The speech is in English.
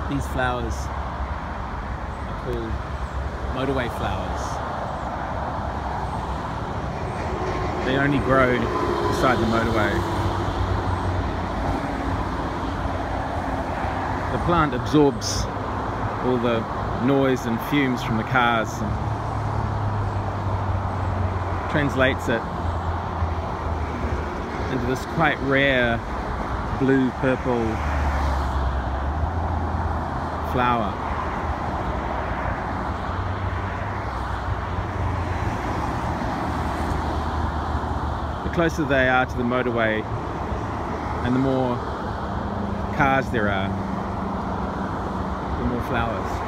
These flowers are called motorway flowers. They only grow beside the motorway. The plant absorbs all the noise and fumes from the cars and translates it into this quite rare blue-purple flower. The closer they are to the motorway and the more cars there are, the more flowers.